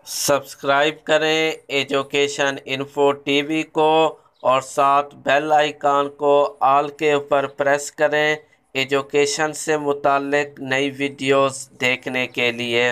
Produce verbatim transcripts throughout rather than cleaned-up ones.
Subscribe करें education info TV को और साथ बेल आइकन को ऑल के ऊपर प्रेस करें एजुकेशन से मुताल्लिक नई वीडियोस देखने के लिए।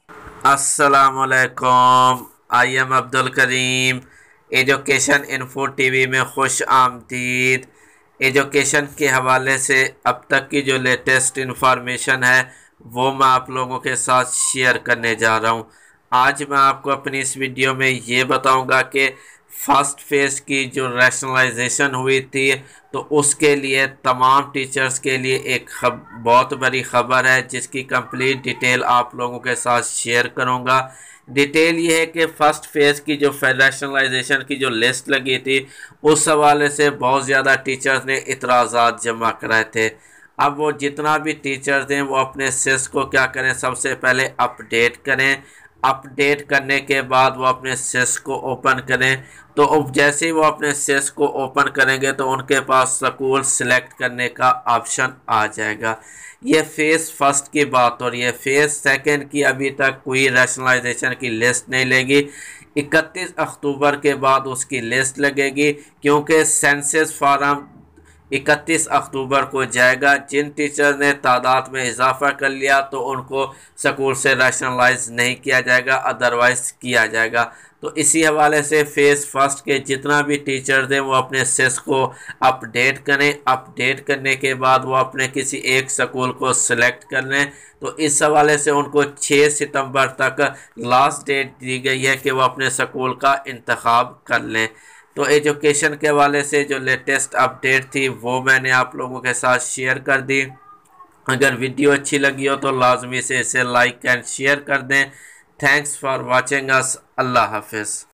अस्सलामुअलैकुम, I am Abdul Karim. Education info TV में खुश आमदीद। एजुकेशन के हवाले से अब तक की जो लेटेस्ट इंफॉर्मेशन है वो मैं आप लोगों के साथ शेयर करने जा रहा हूँ। आज मैं आपको अपनी इस वीडियो में ये बताऊंगा कि फर्स्ट फेज़ की जो रैशनलाइजेशन हुई थी तो उसके लिए तमाम टीचर्स के लिए एक खब, बहुत बड़ी ख़बर है जिसकी कंप्लीट डिटेल आप लोगों के साथ शेयर करूंगा। डिटेल ये है कि फ़र्स्ट फेज़ की जो रैशनलाइजेशन की जो लिस्ट लगी थी उस हवाले से बहुत ज़्यादा टीचर्स ने इतराज़ात जमा कराए थे। अब वो जितना भी टीचर्स हैं वो अपने सेस को क्या करें, सबसे पहले अपडेट करें। अपडेट करने के बाद वो अपने सेस को ओपन करें। तो अब जैसे ही वो अपने सेस को ओपन करेंगे तो उनके पास स्कूल सिलेक्ट करने का ऑप्शन आ जाएगा। ये फेज़ फर्स्ट की बात हो रही है। फेज़ सेकंड की अभी तक कोई रैशनलाइजेशन की लिस्ट नहीं लेगी। इकतीस अक्टूबर के बाद उसकी लिस्ट लगेगी क्योंकि सेंसस फार्म इकतीस अक्टूबर को जाएगा। जिन टीचर ने तादाद में इजाफा कर लिया तो उनको स्कूल से रैशनलाइज नहीं किया जाएगा, अदरवाइज किया जाएगा। तो इसी हवाले से फेज़ फर्स्ट के जितना भी टीचर्स हैं वो अपने सेस को अपडेट करें। अपडेट करने के बाद वो अपने किसी एक स्कूल को सिलेक्ट कर लें। तो इस हवाले से उनको छः सितंबर तक लास्ट डेट दी गई है कि वो अपने स्कूल का इंतखाब कर लें। तो एजुकेशन के हवाले से जो लेटेस्ट अपडेट थी वो मैंने आप लोगों के साथ शेयर कर दी। अगर वीडियो अच्छी लगी हो तो लाजमी से इसे लाइक एंड शेयर कर दें। Thanks for watching us. Allah हाफिज़।